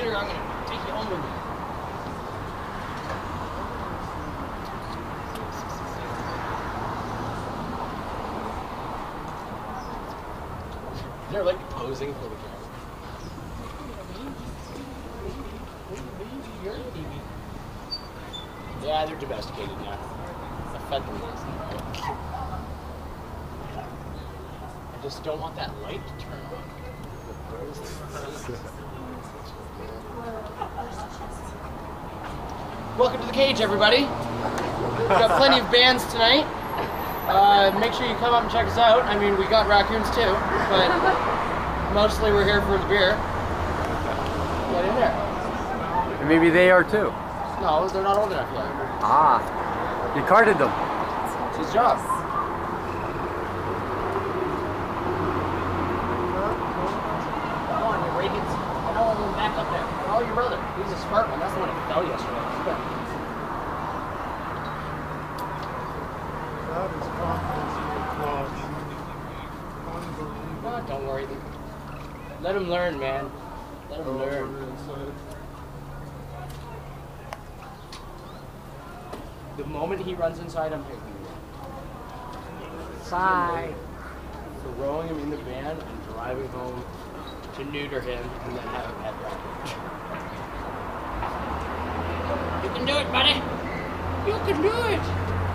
later, I'm gonna take you home with me. They're like posing for the camera. Yeah, they're domesticated now. I fed them last night. I just don't want that light to turn on. Welcome to the cage, everybody. We've got plenty of bands tonight. Make sure you come up and check us out. I mean, we got Raccoons too, but mostly we're here for the beer. Get in there. And maybe they are too. No, they're not old enough yet. Ah, you carded them. It's his job. Come on, you Raccoons. I don't want them back up there. Oh, your brother. He's a smart one. That's the one that fell yesterday. That is confidence in the clutch. Oh, don't worry. Let him learn, man. Let him learn. The moment he runs inside, I'm picking him. Bye. Throwing him in the van and driving home to neuter him and then have him head back. You can do it, buddy. You can do it.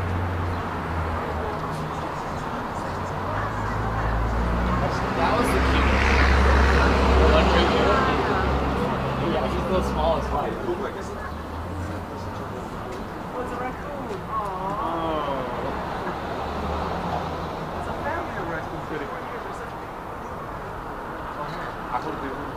That was the cutest. The one right there. Yeah, he's a little small as well. What's a raccoon? Aww. It's a family of raccoons getting right here. I hope they will.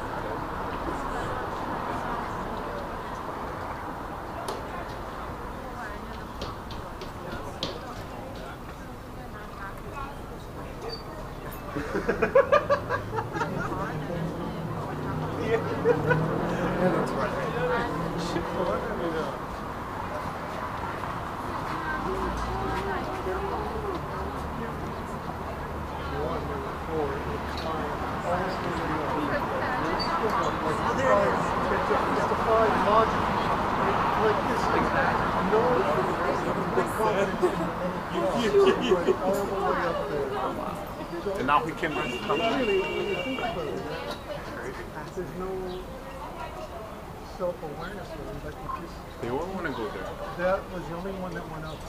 And now we can run the company. There's no self-awareness for them. Like They all want to go there. that was the only one that went up.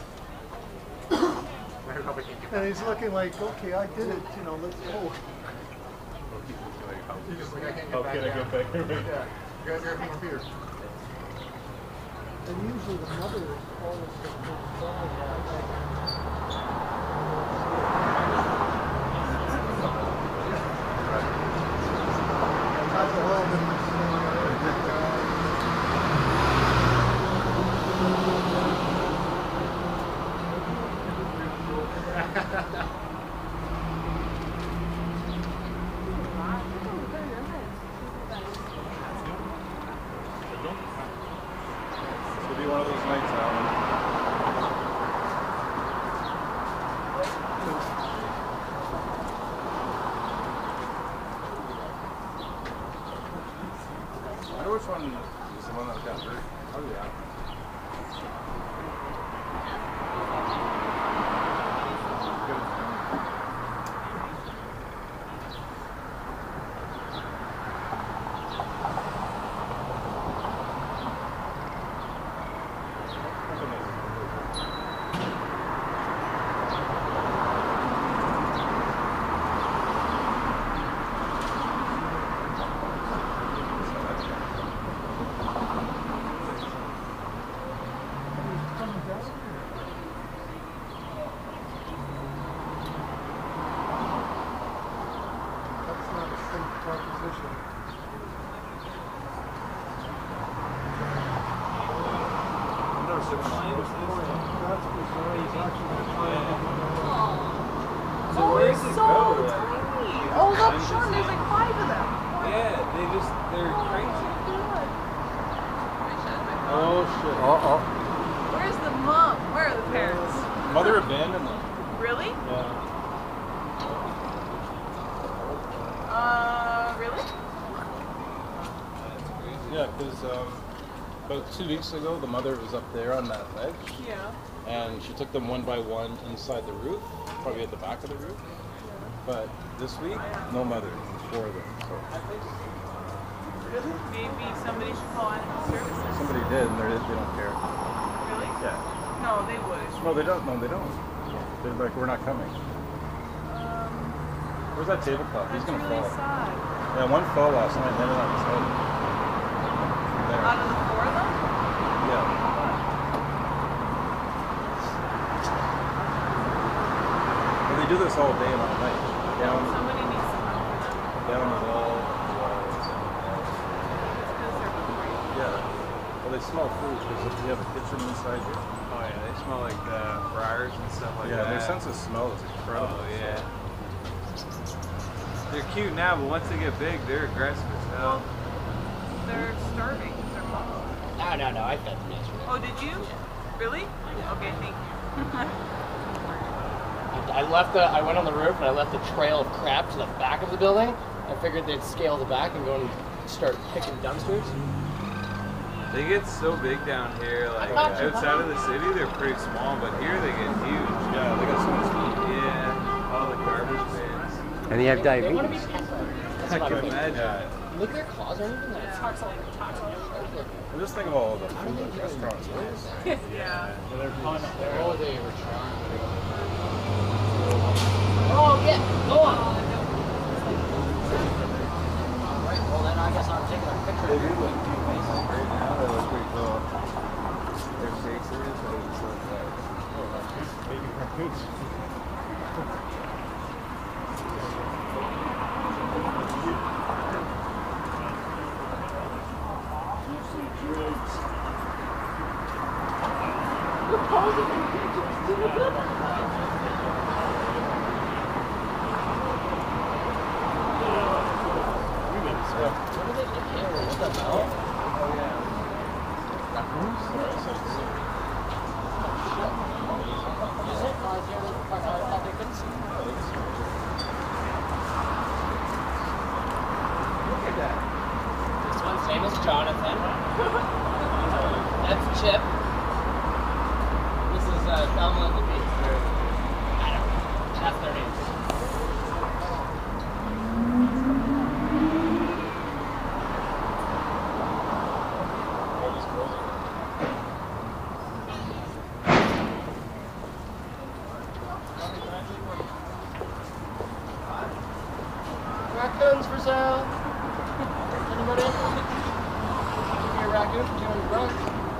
And he's looking like, okay, I did it, you know, let's go. How can I get back here? Yeah, you guys got more beer. And usually the mother is always the It'll be one of those nights now. I wonder which one is the one that got hurt. Oh yeah. Oh, look, Sean, there's like 5 of them. Yeah, they're crazy. Oh shit. Uh-oh. Where's the mom? Where are the parents? Mother abandoned them. Really? Yeah. Really? That's crazy. Yeah, because about 2 weeks ago, the mother was up there on that ledge. Yeah. And she took them one by one inside the roof, probably at the back of the roof. But this week, no mother, 4 of them. So. Really? Maybe somebody should call animal services. Somebody did, and they don't care. Really? Yeah. No, they would. No, they don't. No, they don't. They're like, we're not coming. Where's that tablecloth? He's gonna really fall. Sad. Yeah, one fell last night, landed on his head. There. Out of the 4 of them? Yeah. Well, they do this all day and all night. Down, Somebody needs to run for them. down the wall, the walls. It's because they're hungry. Yeah. Well, they smell food because we have a kitchen inside here. Oh yeah, they smell like the fryers and stuff like Yeah, that. their sense of smell is incredible. Oh yeah. They're cute now, but once they get big, they're aggressive as hell. They're starving. They're hungry. No, I fed them yesterday. Oh, did you? Really? Okay, thank you. I went on the roof and I left a trail of crap to the back of the building. I figured they'd scale the back and go and start picking dumpsters. They get so big down here, like outside of the city, they're pretty small, but here they get huge. Yeah, they got so much food. Yeah, all the garbage bins. And they have They want to be diabetes. pampered. That's I what can I'm imagine. Yeah. Look at their claws or anything. Like, I just think of all the food at restaurants. Yeah. oh, they were trying. Oh, yeah, go on. Alright, well then I guess I'm taking a picture They of do you. look cute right now. They look pretty cool. Their faces, it's like, baby raccoons. What are they looking at? What the hell? Oh yeah. Raccoons? Is it? I thought they couldn't see. Look at that. This one's name is Jonathan. That's Chip. This is Thelma and the Beast. I don't know. That's their names. Raccoons for sale. Anybody? Give me a raccoon for $200.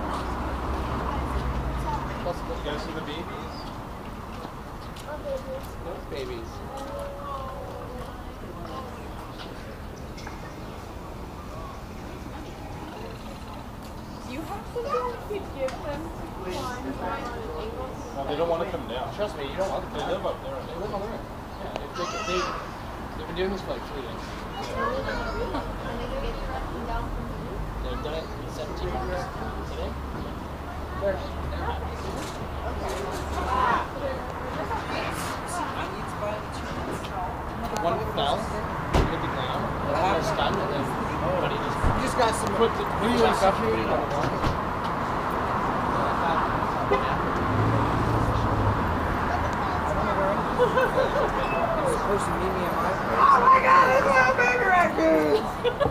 You guys see the babies? Those babies. You have to give them No, they don't want to come down. Trust me, you don't want them. They live up there. They live over there. Yeah, they've been doing this for like 3 days. They've done it 17 hours today. They're one fell, hit the ground, and was stunned, and then everybody just got some quick to put it back up and put it on the ground. Supposed to meet me in my place. Oh my god, it's little baby raccoons!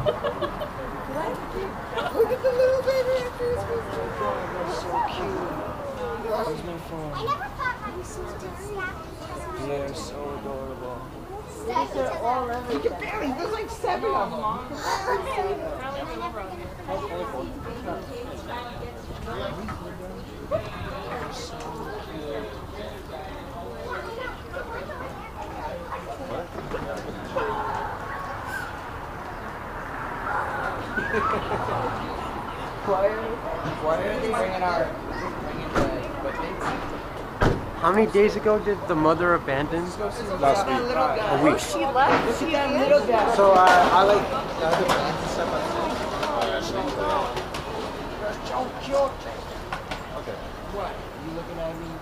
Look at the little baby raccoons. They're so cute. It's been fun. I never thought raccoons would snap. They're so adorable. They're all over. You can barely, there's like 7 of them. Why are they bringing the equipment? How many days ago did the mother abandon? Last week. A week. She left. Look at that little guy. So I like the other bands and stuff like that. They're so cute. Okay. What? You looking at me?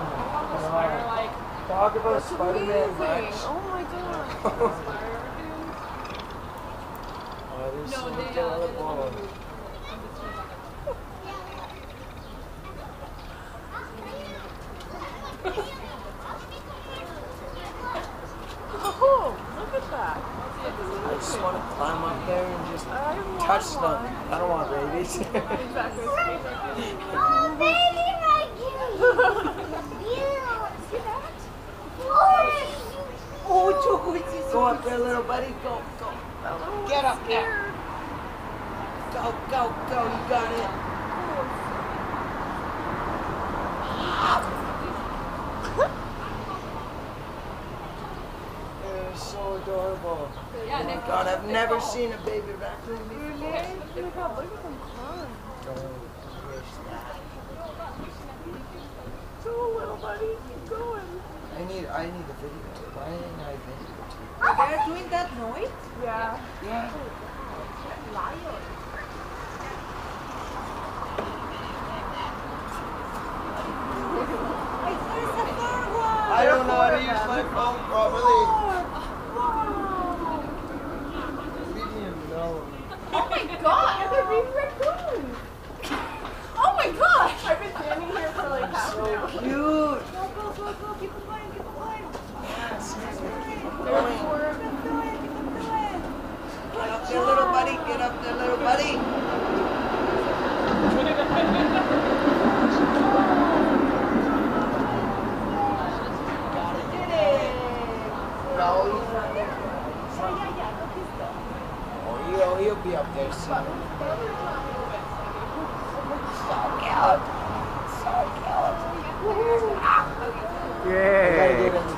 Talk about Spider-Man much. Oh my god. No, they are. Oh, look at that. I just want to climb up there and just touch them. I don't want rabies. Exactly. Oh, baby raccoon! See that? Oh, Choco, it's Go up there, little buddy. Go, go. Get up there. Go, go, go. You got it. They're so adorable. Oh my God, I've never seen a baby raccoon before. Look at them climb. Don't wish that. So little buddy, keep going. I need a video. Why ain't I video? They're doing that noise? Yeah. Yeah. I don't know how to use my phone properly. Leave me alone. Oh my god, they're baby raccoons! Oh my gosh! I've been standing here for like half an hour. So cute. Go, go, go, go, keep it going, keep it going. Yes. Going. Keep it going, keep it going. Get up there, little buddy. Get up there, little buddy. No, he's not there. Oh, he'll be up there soon. So cute. So cute. I gotta Yay! give him